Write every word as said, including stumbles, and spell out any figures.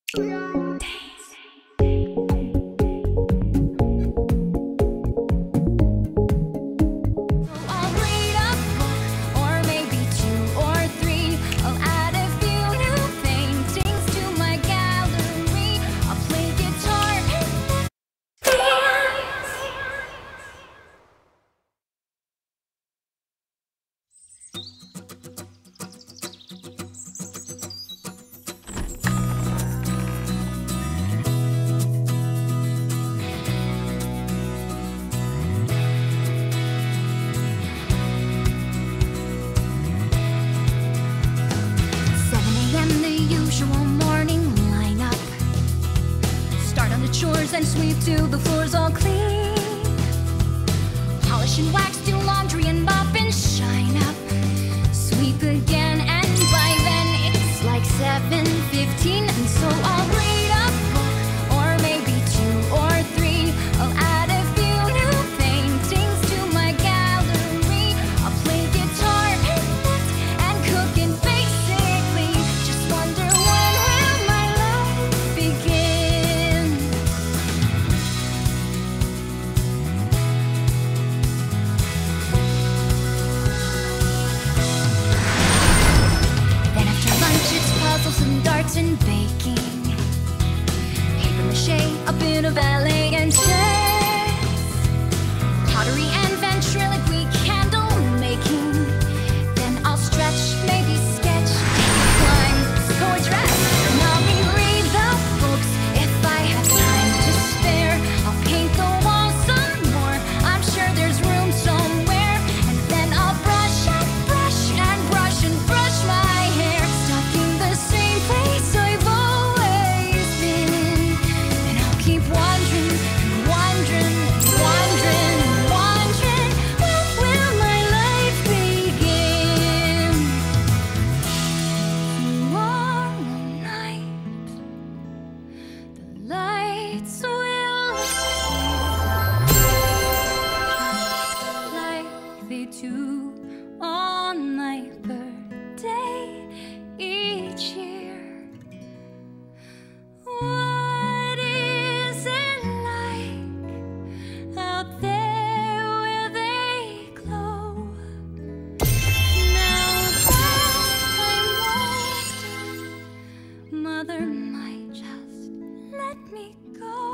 And sweep till the floor's all clean. Polish and wax, do laundry and mop and shine up. Sweep again, and by then it's like seven fifteen. And so I'll read a book, or maybe two or three. I'll add a few new paintings to my gallery. I'll play guitar and knit and cook, and basically just wonder, when will my life begin? Puzzles and darts and baking, paper mache, a bit of ballet and chess, pottery and ventriloquy, candle making. Then I'll stretch, maybe sketch, climb, go or dress. And I'll reread the books if I have time to spare. I'll paint the walls some more, I'm sure there's room somewhere. And then I'll brush and brush and brush and brush my hair, stuck in the same place I've always been. And I'll keep wandering, wandering, wandering, wandering. When will my life begin? Tomorrow night, the lights will just like they do on my birthday each year. What is it like out there where they glow? Now that I'm older, Mother might just let me go.